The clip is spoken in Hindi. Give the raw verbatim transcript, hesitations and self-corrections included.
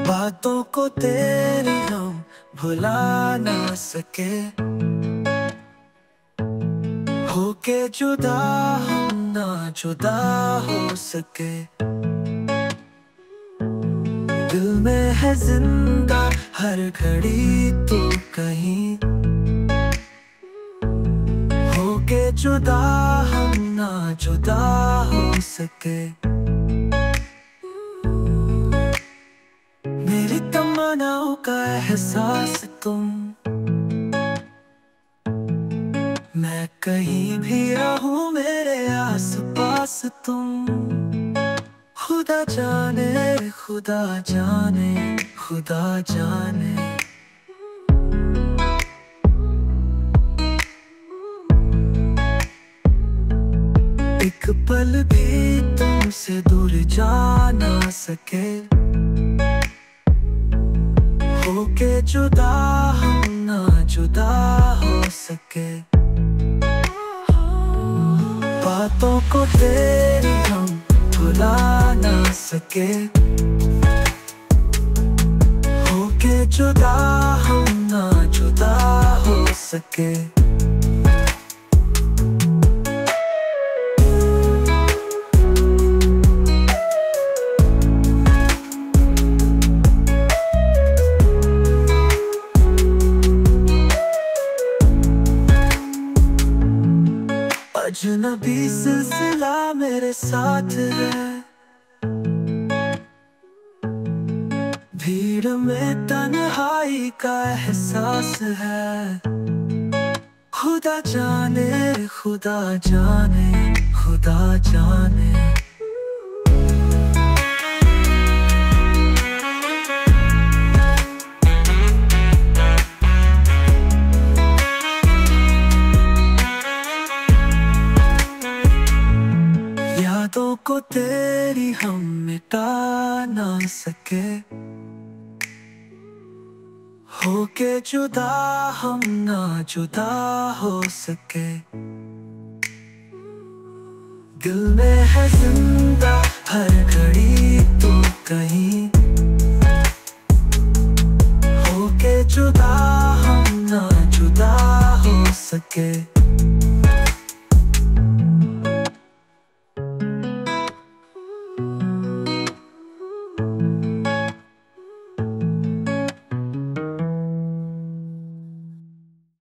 बातों को तेरी हम भुला ना सके, होके जुदा हम ना जुदा हो सके। दिल में है जिंदा हर घड़ी तू कहीं, होके जुदा हम ना जुदा हो सके। मेरी तमन्नाओं का एहसास तुम, मैं कहीं भी रहूं मेरे आस पास तुम। खुदा जाने खुदा जाने खुदा जाने, एक पल भी तुमसे दूर जा ना सके, होके जुदा हम ना जुदा हो सके। बातों को तेरी हम भुला ना सके, होके जुदा हम ना जुदा हो सके। अजनबी सिलसिला मेरे साथ है, भीड़ में तन्हाई का एहसास है। खुदा जाने खुदा जाने खुदा जाने, यादों को तेरी हम मिटा ना सके, होके जुदा हम ना जुदा हो सके। दिल में है जिंदा हर घड़ी तू कहीं, होके जुदा हम ना जुदा हो सके।